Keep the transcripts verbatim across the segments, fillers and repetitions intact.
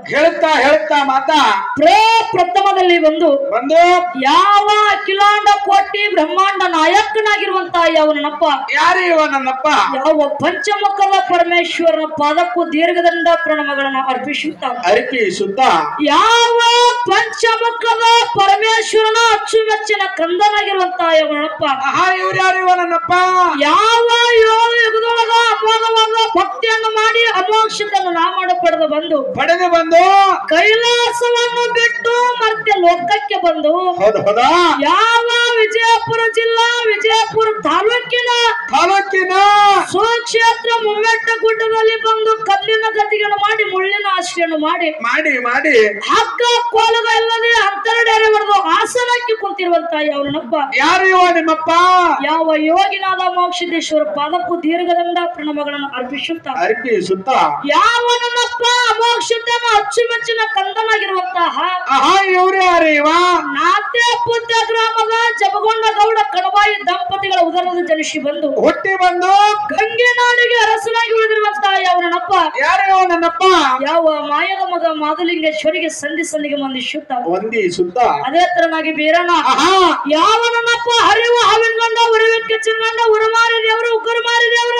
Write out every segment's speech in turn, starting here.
ಹೇಳ್ತಾ ಹೇಳ್ತಾ ಮಾತಾ ಪ್ರಪ್ರಥಮದಲ್ಲಿ ಬಂದು ಬಂದು ಯಾವ ಅಖಿಲಾಂಡ ಕೋಟಿ ಬ್ರಹ್ಮಾಂಡ ನಾಯಕನಾಗಿರುವಂತ ಯಾವನಪ್ಪ ಯಾರು ಇವ ನನ್ನಪ್ಪ ಯಾವ ಪಂಚಮುಖದ ಪರಮೇಶ್ವರನ ಪಾದಕ್ಕೂ ದೀರ್ಘದಂಡ ಪ್ರಣಮಗಳನ್ನು ಅರ್ಪಿಸುತ್ತಾ ಅರ್ಪಿಸುತ್ತ ಯಾವ ಪಂಚಮುಖದ ಪರಮೇಶ್ವರನ ಅಚ್ಚುಮೆಚ್ಚಿನ ಕಂದನಾಗಿರುವಂತ ಯಾವನಪ್ಪ ಆಹಾ ಇವ್ರು ಯಾರು ಇವ ನನ್ನಪ್ಪ ಯಾವ ಏಳು ಯುಗದೊಳಗ ಅಮೋಘವಾದ ಭಕ್ತಿಯನ್ನು ಮಾಡಿ ಅಮೋಕ್ಷವನ್ನು ನಾಮಾಡ ಪಡೆದು ಬಂದು ಪಡೆದು ಬಂದು ಕೈಲಾಸವನ್ನು ಬಿಟ್ಟು ಮತ್ತೆ ಲೋಕಕ್ಕೆ ಬಂದು ಹೌದು ಹೌದಾ ಯಾವ ವಿಜಯಪುರ ಜಿಲ್ಲಾ ವಿಜಯಪುರ ತಾಲೂಕಿನ ತಾಲೂಕಿನ ಸುಕ್ಷೇತ್ರ ಮುಮ್ಮೆಟ್ಟ ಗುಡ್ಡದಲ್ಲಿ ಬಂದು ಕಲ್ಲಿನ ಗತಿಗಳನ್ನು ಮಾಡಿ ಮುಳ್ಳಿನ ಆಶ್ರಯನ್ನು ಮಾಡಿ ಮಾಡಿ ಮಾಡಿ ಹಗ್ಗ ಕೋಲಗ ಇಲ್ಲದೆ ಅಂತರಡೇರೆ ಬರೆದು ಆಸನಕ್ಕೆ ಕುಂತಿರುವಂತ ಯಾವನಪ್ಪ ಯಾರು ಇವ ನಿಮ್ಮಪ್ಪ ಯಾವ ಯೋಗಿನಾದ ಮೋಕ್ಷದೇಶ್ವರ ಪಾದಕ್ಕೂ ದೀರ್ಘದಂಡ ಪ್ರಣಮಗಳನ್ನು ಅರ್ಪಿಸುತ್ತಾ ಅರ್ಪಿಸುತ್ತ ಯಾವನಪ್ಪ ಮೋಕ್ಷತನ ಅಚ್ಚುಮೆಚ್ಚಿನ ಕಂದನಾಗಿರುವಂತಹ ಆಹಾ ಇವ್ರು ಯಾರು ಇವ ನಾತೆ ಪುತ್ತ ಗ್ರಾಮದ ಜಮಗೊಂಡ ಗೌಡ ಕಣಬಾಯಿ ದಂಪತಿಗಳ ಉದರದ ಜನಿಸಿ ಬಂದು ಹುಟ್ಟಿ ಬಂದು ಗಂಗೆ ನಾಡಿಗೆ ಅರಸನಾಗಿ ಉಳಿದಿರುವಂತಹ ಯಾವನಪ್ಪ ಯಾರು ಇವ ನನ್ನಪ್ಪ ಯಾವ ಮಾಯದ ಮಗ ಮಾದಲಿಂಗೇಶ್ವರಿಗೆ ಸಂಧಿ ಸಂಧಿಗೆ ಮಂದಿಸುತ್ತ ವಂದಿಸುತ್ತ ಅದೇ ತರನಾಗಿ ಬೀರಣ್ಣ ಆಹಾ ಯಾವನಪ್ಪ ಹರಿವು ಹಾವಿನ ಗಂಡ ಉರಿವೆಕ್ಕೆ ಚಿನ್ನಗಂಡ ಉರುಮಾರಿ ದೇವರು ಉಗ್ರ ಮಾರಿ ದೇವರು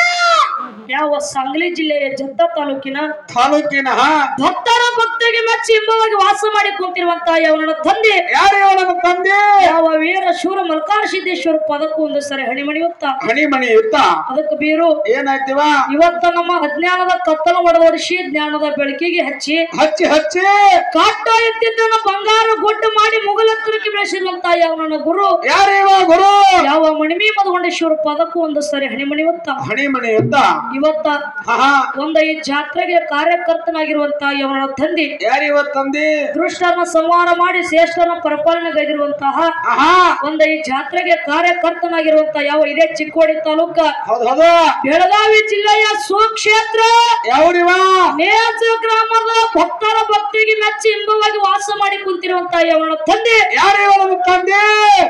ಯಾವ ಸಾಂಗ್ಲಿ ಜಿಲ್ಲೆಯ ಜತ್ತ ತಾಲೂಕಿನ ತಾಲೂಕಿನ ಭಕ್ತರ ಭಕ್ತಿಗೆ ಮೆಚ್ಚಿ ಇಂಬವಾಗಿ ವಾಸ ಮಾಡಿ ಕುಂತಿರುವಂತಹ ಯಾವನ ತಂದೆ ಯಾರು ಇವ ನನ್ನ ತಂದೆ ಯಾವ ವೀರ ಶೂರ ಮಲ್ಕಾರ ಸಿದ್ದೇಶ್ವರ ಪದಕ್ಕೂ ಒಂದು ಸರಿ ಹಣಿಮಣಿಯುತ್ತ ಹಣಿಮಣಿ ಯುದ್ಧ ಅದಕ್ಕೆ ಬೀರು ಏನಾಯ್ತಿವ ಇವತ್ತ ನಮ್ಮ ಅಜ್ಞಾನದ ಕತ್ತಲು ಒಡವಡಿಸಿ ಜ್ಞಾನದ ಬೆಳಕಿಗೆ ಹಚ್ಚಿ ಹಚ್ಚಿ ಹಚ್ಚಿ ಕಾಟ ಎತ್ತಿದ್ದನ್ನ ಬಂಗಾರ ಗೊಡ್ಡು ಮಾಡಿ ಮುಗಲತ್ತರಕ್ಕೆ ಬೆಳೆಸಿರುವಂತ ಯಾವನ ಗುರು ಯಾರು ಇವ ಗುರು ಯಾವ ಮಣಿಮಿ ಮದಗೊಂಡೇಶ್ವರ ಪದಕ್ಕೂ ಒಂದು ಸರಿ ಹಣಿಮಣಿಯುತ್ತ ಹಣಿಮಣಿ ಯುದ್ಧ ಇವತ್ತ ಆಹಾ ಒಂದ ಈ ಜಾತ್ರೆಗೆ ಕಾರ್ಯಕರ್ತನಾಗಿರುವಂತ ಇವನ ತಂದೆ ಯಾರು ಇವ ತಂದೆ ದುಷ್ಟರನ್ನ ಸಂಹಾರ ಮಾಡಿ ಶ್ರೇಷ್ಠರನ್ನ ಪರಿಪಾಲನೆಗೈದಿರುವಂತಹ ಆಹಾ ಒಂದ ಈ ಜಾತ್ರೆಗೆ ಕಾರ್ಯಕರ್ತನಾಗಿರುವಂತ ಯಾವ ಇದೇ ಚಿಕ್ಕೋಡಿ ತಾಲೂಕ ಹೌದು ಹೌದು ಬೆಳಗಾವಿ ಜಿಲ್ಲೆಯ ಸುಕ್ಷೇತ್ರ ಯಾವ್ರಿವ ನೇಜ ಗ್ರಾಮದ ಭಕ್ತರ ಭಕ್ತಿಗೆ ಮೆಚ್ಚಿ ಇಂಬವಾಗಿ ವಾಸ ಮಾಡಿ ಕುಂತಿರುವಂತ ಇವನ ತಂದೆ ಯಾರು ಇವ ನನ್ನ ತಂದೆ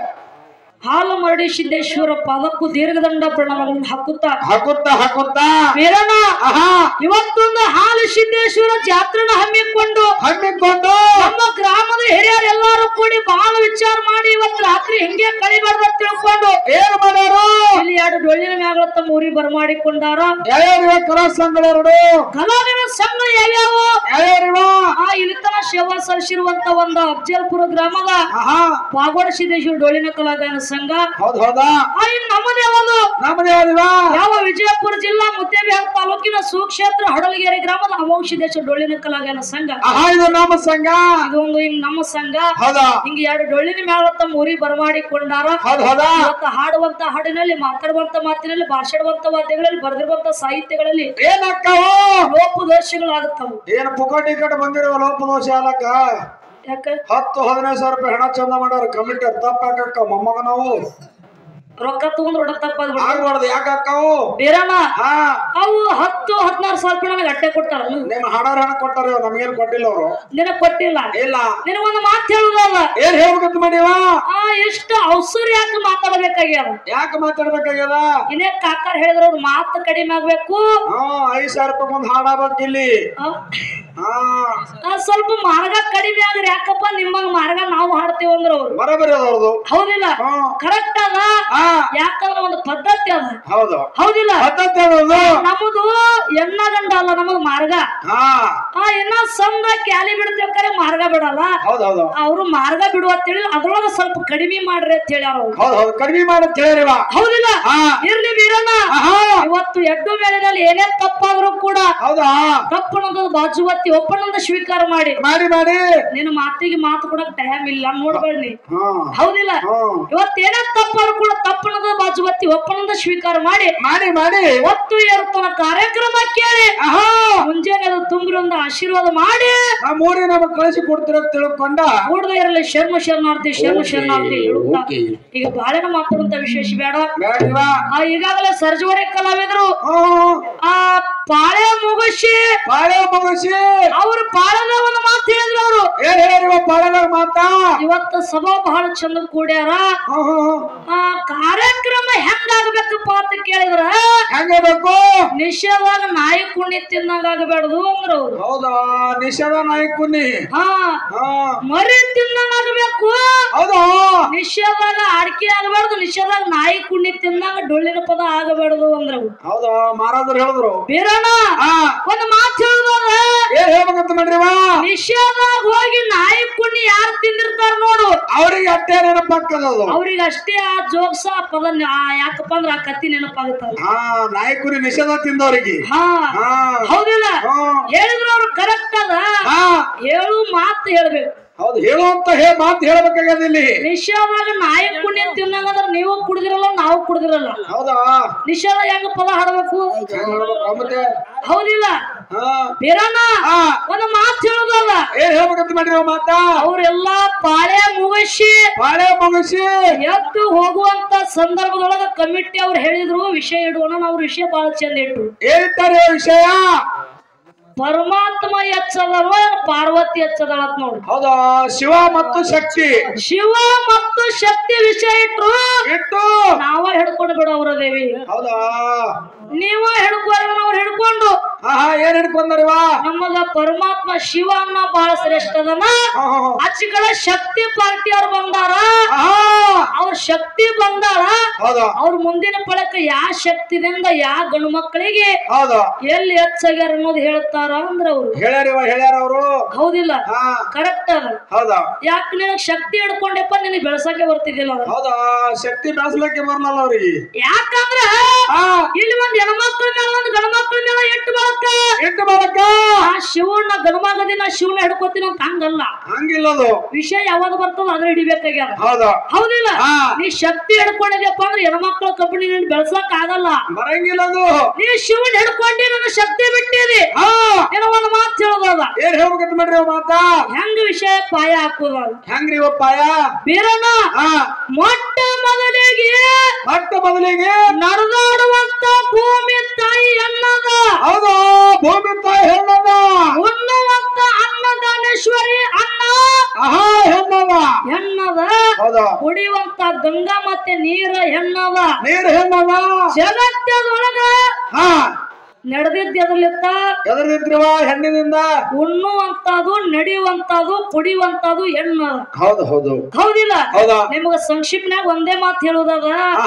ಹಾಲು ಮರಡಿ ಸಿದ್ದೇಶ್ವರ ಪಾದಕ್ಕೂ ದೀರ್ಘದಂಡ ಪ್ರಣಾಮಗಳನ್ನು ಹಾಕುತ್ತಾ ಹಾಕುತ್ತಾ ಹಾಕುತ್ತಾ ವೀರಣ್ಣ ಆಹಾ ಇವತ್ತೊಂದು ಹಾಲು ಸಿದ್ದೇಶ್ವರ ಜಾತ್ರೆನ ಹಮ್ಮಿಕೊಂಡು ಹಮ್ಮಿಕೊಂಡು ನಮ್ಮ ಗ್ರಾಮದ ಹಿರಿಯರೆಲ್ಲರೂ ಕೂಡಿ ಬಹಳ ವಿಚಾರ ಮಾಡಿ ಇವತ್ತು ರಾತ್ರಿ ಹಿಂಗೆ ಕಳಿಬಾರ್ದ ತಿಳ್ಕೊಂಡು ಏನ್ ಮಾಡ್ಯಾರು ಇಲ್ಲಿ ಎರಡು ಡೊಳ್ಳಿನ ಮ್ಯಾಗಳ ತಮ್ಮ ಊರಿ ಬರಮಾಡಿಕೊಂಡಾರ ಯಾರ್ಯಾರಿವ ಕಲಾ ಸಂಘದವರು ಕಲಾವಿನ ಸಂಘ ಯಾವ್ಯಾವ ಯಾರ್ಯಾರಿವ ಆ ಇಲ್ಲಿತನ ಸೇವಾ ಸಲ್ಲಿಸಿರುವಂತ ಒಂದು ಅಫಜಲ್ಪುರ ಗ್ರಾಮದ ಆಹಾ ಪಾಗೋಡ ಸಿದ್ದೇಶ್ವರ ಡೊಳ್ಳಿನ ಕಲಾಗಾಯನ ಸಂಘ ಹೌದು ಹೌದಾ ಆ ಇನ್ ನಮ್ಮದೇ ಒಂದು ನಮ್ಮದೇ ಯಾವ್ದಿವ ಯಾವ ವಿಜಯಪುರ ಜಿಲ್ಲಾ ಮುದ್ದೇಬಿಹಾಳ ತಾಲೂಕಿನ ಸುಕ್ಷೇತ್ರ ಹಡಲಗೇರಿ ಗ್ರಾಮದ ಅಮೋಘ ಸಿದ್ದೇಶ್ವರ ಡೊಳ್ಳಿನ ಕಲಾಗಾಯನ ಸಂಘ ಆಹಾ ಇದು ನಮ್ಮ ಸಂಘ ಇದೊಂದು ಹಿಂಗ್ ನಮ್ಮ ಸಂಘ ಹೌದಾ ಹಿಂಗ ಎರಡು ಡೊಳ್ಳಿನ ಮ್ಯಾಲ ತಮ್ಮ ಊರಿ ಬರಮಾಡಿಕೊಂಡಾರ ಹೌದು ಹೌದಾ ಇವತ್ತು ಹಾಡುವಂತ ಹಾಡಿನಲ್ಲಿ ಮಾತಾಡುವಂತ ಮಾತಿನಲ್ಲಿ ಭಾಷಾಡುವಂತ ವಾದ್ಯಗಳಲ್ಲಿ ಬರೆದಿರುವಂತ ಸಾಹಿತ್ಯಗಳಲ್ಲಿ ಏನಕ್ಕಾವು ಲೋಪದೋಷಗಳಾಗುತ್ತವು ಏನ್ ಪುಕಟಿ ಕಟ್ ಬಂದಿರುವ ಲೋಪದೋಷ ಅಲಕ್ಕ ಯಾಕ ಹತ್ತು ಹದಿನೈದು ಸಾವಿರ ರೂಪಾಯಿ ಹಣ ಚಂದ ಮಾಡ್ಯಾರ ಕಮಿಟಿ ತಪ್ಪಾಕಕ್ಕ ಮೊಮ್ಮಗ ನಾವು ರೊಕ್ಕ ತಗೊಂಡ್ ಹೊಡ ತಪ್ಪಾದ್ ಆಗ್ಬಾರ್ದು ಯಾಕಕ್ಕಾವು ಬೇರಣ್ಣ ಹಾ ಅವು ಹತ್ತು ಹದಿನಾರು ಸಾವಿರ ರೂಪಾಯಿ ನನಗೆ ಅಟ್ಟೆ ಕೊಟ್ಟಾರ ನಿಮ್ಮ ಹಣಾರ ಹಣ ಕೊಟ್ಟಾರ ನಮ್ಗೇನ್ ಕೊಟ್ಟಿಲ್ಲ ಅವರು ನಿನಗ್ ಕೊಟ್ಟಿಲ್ಲ ಇಲ್ಲ ನಿನಗೊಂದು ಮಾತು ಹೇಳುದಲ್ಲ ಏನ್ ಹೇಳ್ಬೇಕಂತ ಮಾಡಿವ ಆ ಎಷ್ಟು ಅವಸರ ಯಾಕೆ ಮಾತಾಡಬೇಕಾಗ್ಯಾರ ಯಾಕೆ ಮಾತಾಡ್ಬೇಕಾಗ್ಯದ ಇನ್ನೇ ಕಾಕಾರ್ ಹೇಳಿದ್ರ ಅವ್ರ ಮಾತು ಕಡಿಮೆ ಆಗ್ಬೇಕು ಹಾ ಐದ್ ಸಾವಿರ ರೂಪಾಯಿ ಒಂದ್ ಹಾಡಬೇಕು ಇಲ್ಲಿ ಆ, ಹಾ ಆ, ಸ್ವಲ್ಪ ಮಾರ್ಗ ಕಡಿಮೆ ಆದ್ರೆ ಯಾಕಪ್ಪ ನಿಮ್ಮಂಗ ಮಾರ್ಗ ನಾವು ಹಾಡ್ತೀವಿ ಅಂದ್ರ ಅವ್ರು ಬರಬರಿ ಅದವ್ರದು ಹೌದಿಲ್ಲ ಹಾ ಕರೆಕ್ಟ್ ಅದ ಹಾ ಯಾಕಂದ್ರ ಒಂದು ಪದ್ಧತಿ ಅದ ಹೌದು ಹೌದಿಲ್ಲ ಪದ್ಧತಿ ಅದದು ನಮ್ಮದು ಎಣ್ಣ ಗಂಡ ಅಲ್ಲ ನಮಗ್ ಮಾರ್ಗ ಹಾ ಆ ಇನ್ನ ಸಂದ ಕ್ಯಾಲಿ ಬಿಡ್ತೇವೆ ಮಾರ್ಗ ಬಿಡಲ್ಲ ಹೌದು ಹೌದು ಅವ್ರು ಮಾರ್ಗ ಬಿಡುವ ಅಂತೇಳಿ ಅದ್ರೊಳಗ ಸ್ವಲ್ಪ ಕಡಿಮೆ ಮಾಡ್ರಿ ಅಂತ ಹೇಳ್ಯಾರ ಅವ್ರು ಹೌದು ಹೌದು ಕಡಿಮೆ ಮಾಡಂತ ಹೇಳಿರಿವ ಹೌದಿಲ್ಲ ಹಾ ಇರ್ಲಿ ವೀರಣ್ಣ ಆಹಾ ಇವತ್ತು ಎಡ್ಡು ಮೇಲಿನಲ್ಲಿ ಏನೇ ತಪ್ಪಾದ್ರೂ ಕೂಡ ಹೌದಾ ತಪ್ಪನೊಂದು ಬಾಜುವತ್ತಿ ಒಪ್ಪನೊಂದು ಸ್ವೀಕಾರ ಮಾಡಿ ಮಾಡಿ ಮಾಡಿ ನಿನ್ನ ಮಾತಿಗೆ ಮಾತು ಕೊಡಕ್ ಟೈಮ್ ಇಲ್ಲ ನೋಡ್ಬೇಡಿ ಹಾ ಹೌದಿಲ್ಲ ಹಾ ಇವತ್ತೇನೇ ತಪ್ಪಾದ್ರೂ ಕೂಡ ತಪ್ಪನದ ಬಾಜುವತ್ತಿ ಒಪ್ಪನೊಂದು ಸ್ವೀಕಾರ ಮಾಡಿ ಮಾಡಿ ಮಾಡಿ ಒತ್ತು ಏರುತ್ತನ ಕಾರ್ಯಕ್ರಮ ಕೇಳಿ ಆಹಾ ಮುಂಜಾನೆ ಅದು ತುಂಬ್ರಿ ಒಂದು ಆಶೀರ್ವಾದ ಮಾಡಿ ನಮ್ಮ ಊರಿಗೆ ನಮಗ್ ಕಳಿಸಿ ಕೊಡ್ತೀರ ತಿಳ್ಕೊಂಡ ಕೂಡದ ಇರಲಿ ಶರ್ಮ ಶರಣಾರ್ಥಿ ಶರ್ಮ ಶರಣಾರ್ಥಿ ಹೇಳುತ್ತಾ ಈಗ ಬಾಳೆನ ಮಾತಾಡುವಂತ ವಿಶೇಷ ಬೇಡ ಬೇಡವಾ ಆ ಈಗಾಗಲೇ ಸರ್ಜುವರೆ ಕಲಾವಿದರು ಆ ಪಾಳೆ ಮುಗಿಸಿ ಬಾಳೆ ಮುಗಿಸಿ ಅವ್ರ ಪಾಳದ ಒಂದು ಮಾತು ಹೇಳಿದ್ರು ಅವರು ಏನ್ ಹೇಳಿವ ಬಾಳದಾಗ ಮಾತಾ ಇವತ್ತು ಸಭಾ ಬಹಳ ಚಂದ ಕೂಡ್ಯಾರ. ಆ ಕಾರ್ಯಕ್ರಮ ಹೆಂಗಾಗಬೇಕಪ್ಪ ಅಂತ ಕೇಳಿದ್ರ ಹೆಂಗಬೇಕು ನಿಷೇಧವಾಗ ನಾಯಿ ಕುಣಿ ತಿನ್ನಂಗ ಆಗಬೇಡದು ಅಂದ್ರ ಅವ್ರು. ಹೌದಾ ನಿಷೇಧ ನಾಯಿ ಕುನ್ನಿ ಹಾ ಮರಿ ತಿನ್ನಂಗ ಆಗಬೇಕು. ಹೌದಾ ನಿಷೇಧದಾಗ ಅಡಿಕೆ ಆಗಬಾರ್ದು, ನಿಷೇಧದಾಗ ನಾಯಿ ಕುಣಿ ತಿನ್ನಂಗ ಡೊಳ್ಳಿನ ಪದ ಆಗಬೇಡದು ಅಂದ್ರ ಹೌದಾ ಮಾರಾದ್ರು ಹೇಳಿದ್ರು. ಬೀರಣ್ಣ ಒಂದ್ ಮಾತು ಹೇಳುದ ಏನ್ ಹೇಳ್ಬೇಕಂತ ಮಾಡ್ರಿವ ನಿಷೇಧದಾಗ ಹೋಗಿ ನಾಯಿ ಕುಣಿ ಯಾರು ತಿಂದಿರ್ತಾರ ನೋಡು ಅವ್ರಿಗೆ ಅಟ್ಟೆ ನೆನಪಾಗ್ತದದು. ಅವ್ರಿಗೆ ಅಷ್ಟೇ ಆ ಜೋಗ್ಸ ಪದ ಯಾಕಪ್ಪ ಅಂದ್ರ ಆ ಕತ್ತಿ ನೆನಪಾಗುತ್ತ. ಹಾ ನಾಯಿ ಕುರಿ ನಿಷೇಧ ತಿಂದವ್ರಿಗೆ. ಹಾ ಹೌದಿಲ್ಲ ಹೇಳಿದ್ರು ಅವ್ರು ಕರೆಕ್ಟ್ ಅದ. ಹೇಳು ಮಾತು ಹೇಳ್ಬೇಕು. ಹೌದು ಹೇಳುವಂತ ಹೇ ಮಾತು ಹೇಳ್ಬೇಕಾಗ್ಯದ ಇಲ್ಲಿ. ನಿಷೇಧದಾಗ ನಾಯಿ ಕುಣಿ ತಿನ್ನಂಗಂದ್ರ ನೀವು ಕುಡ್ದಿರಲ್ಲ ನಾವು ಕುಡ್ದಿರಲ್ಲ. ಹೌದಾ ನಿಷೇಧ ಹೆಂಗ ಪದ ಹಾಡಬೇಕು ಮತ್ತೆ ಹೌದಿಲ್ಲ ಬೀರಣ್ಣ ಒಂದು ಮಾತು ಹೇಳುದಲ್ಲ. ಏನ್ ಹೇಳ್ಬೇಕಂತ ಮಾಡ್ರಿ ಮಾತಾ ಅವ್ರೆಲ್ಲಾ ಪಾಳೆ ಮುಗಿಸಿ ಪಾಳೆ ಮುಗಿಸಿ ಎದ್ದು ಹೋಗುವಂತ ಸಂದರ್ಭದೊಳಗ ಕಮಿಟಿ ಅವ್ರು ಹೇಳಿದ್ರು ವಿಷಯ ಇಡುವಣ. ಅವ್ರ ವಿಷಯ ಬಹಳ ಚಂದ ಇಟ್ಟು ಹೇಳ್ತಾರೆ ವಿಷಯ. ಪರಮಾತ್ಮ ಎಚ್ಚದವ ಪಾರ್ವತಿ ಎಚ್ಚದಳ ನೋಡ್ರಿ. ಹೌದಾ ಶಿವ ಮತ್ತು ಶಕ್ತಿ ಶಿವ ಮತ್ತು ಶಕ್ತಿ ವಿಷಯ ಇಟ್ರು ಇಟ್ಟು ನಾವ ಹಿಡ್ಕೊಂಡು ಬಿಡು ಅವ್ರ ದೇವಿ. ಹೌದಾ ನೀವ ಹಿಡ್ಕೋರ ಅವ್ರು ಹಿಡ್ಕೊಂಡು ಹಾ ಹಾ ಏನ್ ಹಿಡ್ಕೊಂಡಾರಿವ ನಮಗ ಪರಮಾತ್ಮ ಶಿವ ಅನ್ನೋ ಬಹಳ ಶ್ರೇಷ್ಠ ಅದನ. ಆಚೆ ಕಡೆ ಶಕ್ತಿ ಪಾರ್ಟಿ ಅವ್ರು ಬಂದಾರ. ಅವ್ರ ಶಕ್ತಿ ಬಂದಾರ. ಅವ್ರ ಮುಂದಿನ ಪಳಕ ಯಾ ಶಕ್ತಿದಿಂದ ಯಾ ಗಂಡು ಮಕ್ಕಳಿಗೆ ಎಲ್ಲಿ ಹೆಚ್ಚಾಗ್ಯಾರ ಅನ್ನೋದು ಹೇಳ್ತಾರ ಅಂದ್ರ ಅವ್ರು ಹೇಳ್ಯಾರಿವ ಹೇಳ್ಯಾರ ಅವರು. ಹೌದಿಲ್ಲ ಕರೆಕ್ಟ್ ಅದ. ಹೌದಾ ಯಾಕೆ ನಿನಗ್ ಶಕ್ತಿ ಹಿಡ್ಕೊಂಡೆಪ್ಪ ನಿನಗೆ ಬೆಳಸಕ್ಕೆ ಬರ್ತಿದ್ದಿಲ್ಲ. ಹೌದಾ ಶಕ್ತಿ ಬೆಳೆಸ್ಲಿಕ್ಕೆ ಬರಲ್ಲ ಅವ್ರಿಗೆ. ಯಾಕಂದ್ರ ಇಲ್ಲಿ ಒಂದ್ ಹೆಣ್ಮಕ್ಳ ಮೇಲೆ ಒಂದ್ ಗಂಡ ಮಕ್ಳ ಮೇಲೆ ಎಟ್ಟು ಬಳಕ ಎಟ್ಟು ಬಳಕ ಆ ಶಿವನ ಗಣಮಗದಿ ನಾ ಶಿವನ ಹಿಡ್ಕೋತೀನಿ ಅಂತ ಹಂಗಲ್ಲ. ಹಂಗಿಲ್ಲದು ವಿಷಯ ಯಾವಾಗ ಬರ್ತದ ಅದ್ರ ಹಿಡಿಬೇಕಾಗ್ಯಾರ. ಹೌದಾ ಹೌದಿಲ್ಲ ನೀ ಶಕ್ತಿ ಹಿಡ್ಕೊಂಡಿದ್ಯಪ್ಪ ಅಂದ್ರೆ ಹೆಣ್ಮಕ್ಳ ಕಂಪನಿ ಬೆಳ್ಸಕ್ ಆಗಲ್ಲ. ಬರಂಗಿಲ್ಲದು ನೀ ಶಿವನ್ ಹಿಡ್ಕೊಂಡಿ ನನ್ನ ಶಕ್ತಿ ಬಿಟ್ಟಿದಿ. ಏನೋ ಒಂದ್ ಮಾತು ಹೇಳೋದ ಏನ್ ಹೇಳ್ಬೇಕಂತ ಮಾಡ್ರಿ ಮಾತಾ ಹೆಂಗ ವಿಷಯ ಪಾಯ ಹಾಕುದ ಹೆಂಗ್ರಿ ಪಾಯ ಬೀರಣ್ಣ ಮೊಟ್ಟ ಮೊದಲಿಗೆ ಮೊಟ್ಟ ಮೊದಲಿಗೆ ನಡೆದಾಡುವಂತ ಭೂಮಿ ತಾಯಿ ಅನ್ನದ. ಹೌದಾ ಭೂಮಿ ತಾಯಿ ಹೆಣ್ಣದ. ಉಣ್ಣುವಂತ ಅನ್ನದಾನೇಶ್ವರಿ ಅನ್ನ ಆಹಾ ಹೆಣ್ಣದ ಹೆಣ್ಣದ. ಹೌದಾ ಕುಡಿಯುವಂತ ಗಂಗಾ ಮತ್ತೆ ನೀರ ಹೆಣ್ಣದ. ನೀರು ಹೆಣ್ಣದ. ಜಗತ್ತದೊಳಗ ಹಾ ನಡೆದಿದ್ದ ಎದರ್ಲಿತ್ತ ಎದರ್ದಿದ್ರಿವ ಹೆಣ್ಣಿನಿಂದ. ಉಣ್ಣುವಂತದು ನಡೆಯುವಂತದು ಕುಡಿಯುವಂತದು ಹೆಣ್ಣದ. ಹೌದು ಹೌದು ಹೌದಿಲ್ಲ. ಹೌದಾ ನಿಮಗ ಸಂಕ್ಷಿಪ್ತನಾಗ ಒಂದೇ ಮಾತು ಹೇಳುದಾಗ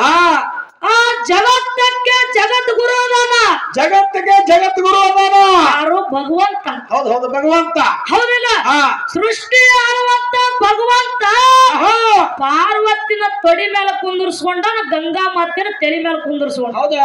ಆ ಜಗತ್ತಕ್ಕೆ ಜಗತ್ ಗುರು ಅದಾನ. ಜಗತ್ತಿಗೆ ಜಗತ್ ಗುರು ಅದಾನ ಯಾರು ಭಗವಂತ. ಹೌದು ಹೌದು ಭಗವಂತ. ಹೌದಿಲ್ಲ ಸೃಷ್ಟಿ ಆಳುವಂತ ಭಗವಂತ ಪಾರ್ವತಿನ ತೊಡಿ ಮೇಲೆ ಕುಂದರ್ಸ್ಕೊಂಡ ಗಂಗಾ ಮಾತಿನ ತಲೆ ಮೇಲೆ ಕುಂದರ್ಸ್ಕೊಂಡ. ಹೌದಾ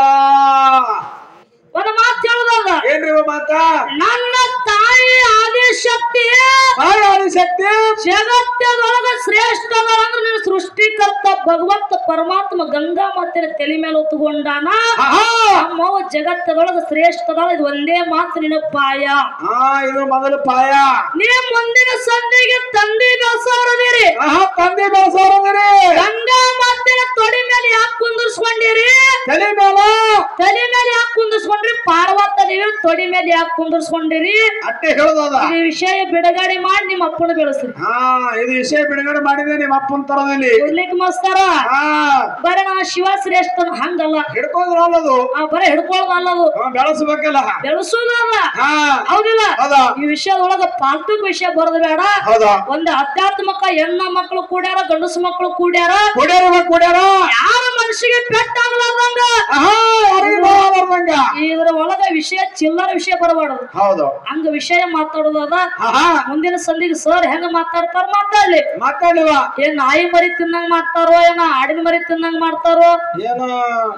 ಒಂದು ಮಾತು ಹೇಳುದಾಗ ಏನ್ರಿ ಮಾತ ನನ್ನ ತಾಯಿ ಆದಿಶಕ್ತಿ ತಾಯಿ ಆದಿಶಕ್ತಿ ಜಗತ್ತದೊಳಗ ಶ್ರೇಷ್ಠ ಅಂದ್ರೆ ನೀನು ಸೃಷ್ಟಿಕರ್ತ ಭಗವಂತ ಪರಮಾತ್ಮ ಗಂಗಾ ಮಾತಿನ ತಲೆ ಮೇಲೆ ಹೊತ್ತುಕೊಂಡಾನ. ನಮ್ಮವ ಜಗತ್ತದೊಳಗ ಶ್ರೇಷ್ಠದ. ಇದು ಒಂದೇ ಮಾತು ನಿನ್ನ ಪಾಯ. ಹಾ ಇದು ಮೊದಲು ಪಾಯ. ನೀ ಮುಂದಿನ ಸಂಧಿಗೆ ತಂದೆ ಬೆಳೆಸೋರದಿರಿ. ತಂದೆ ಬೆಳೆಸೋರದಿರಿ. ಗಂಗಾ ಮಾತಿನ ತೊಡಿ ಮೇಲೆ ಯಾಕೆ ಕುಂದರ್ಸ್ಕೊಂಡಿರಿ? ತಲೆ ಮೇಲೆ ತಲೆ ಮೇಲೆ ಯಾಕೆ ಕುಂದರ್ಸ್ಕೊಂಡ್ರಿ? ಪಾರ್ವತ ದೇವಿ ತೊಡಿ ಮೇಲೆ ಯಾಕೆ ಕುಂದರ್ಸ್ಕೊಂಡಿರಿ? ಅಟ್ಟೆ ಹೇಳೋದ ಈ ವಿಷಯ ಬಿಡುಗಡೆ ಮಾಡಿ ನಿಮ್ಮ ಅಪ್ಪನ ಬೆಳೆಸ್ರಿ. ಹಾ ಇದು ವಿಷಯ ಬಿಡುಗಡೆ ಮಾಡಿದೆ ನಿಮ್ಮ ಅಪ್ಪನ ತರದಲ್ಲಿ ಇರ್ಲಿಕ್ಕೆ ಮಸ್ತಾರ. ಬರೀ ನಾ ಶಿವ ಶ್ರೇಷ್ಠ ಹಂಗಲ್ಲ ಹಿಡ್ಕೊಂಡ್ರ ಅಲ್ಲದು. ಬರೀ ಹಿಡ್ಕೊಳ್ಳೋದಲ್ಲದು ಬೆಳೆಸಬೇಕಲ್ಲ ಬೆಳೆಸೋದಲ್ಲ. ಹೌದಿಲ್ಲ ಈ ವಿಷಯದೊಳಗ ಪಾಲ್ತುಕ ವಿಷಯ ಬರೋದು ಬೇಡ. ಒಂದು ಆಧ್ಯಾತ್ಮಕ ಹೆಣ್ಣ ಮಕ್ಕಳು ಕೂಡ್ಯಾರ ಗಂಡಸು ಮಕ್ಕಳು ಕೂಡ್ಯಾರ ಕೂಡ್ಯಾರ ಕೂಡ್ಯಾರ ಯಾರ ಮನಸ್ಸಿಗೆ ಪೆಟ್ಟಾಗಲಾರ್ದಂಗ ಇದ್ರ ಒಳಗ ವಿಷಯ ಚಿಲ್ಲರ ವಿಷಯ ಬರಬಾರ್ದು. ಹೌದು ಹಂಗ ವಿಷಯ ಮಾತಾಡೋದ. ಮುಂದಿನ ಸಂದಿಗೆ ಸರ್ ಹೆಂಗ ಮಾತಾಡ್ತಾರ ಮಾತಾಡ್ಲಿ ಮಾತಾಡ್ಲಿವ. ಏನ್ ನಾಯಿ ಮರಿ ತಿನ್ನಂಗ್ ಮಾಡ್ತಾರೋ ಏನ ಆಡಿನ ಮರಿ ತಿನ್ನಂಗ್ ಮಾಡ್ತಾರೋ ಏನು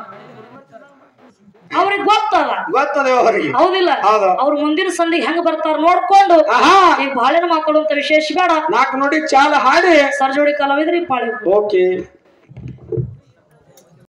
ಅವ್ರಿಗೆ ಗೊತ್ತದ ಗೊತ್ತದೆ ಅವರಿಗೆ. ಹೌದಿಲ್ಲ ಅವ್ರ ಮುಂದಿನ ಸಂದಿಗೆ ಹೆಂಗ ಬರ್ತಾರ ನೋಡ್ಕೊಂಡು ಈಗ ಬಾಳೆನ ಮಾತಾಡುವಂತ ವಿಶೇಷ ಬೇಡ. ನಾಲ್ಕು ನೋಡಿ ಚಾಲ ಹಾಡಿ ಸರ್ಜೋಡಿ ಕಲಾವಿದ್ರಿ ಪಾಳಿ. ಓಕೆ.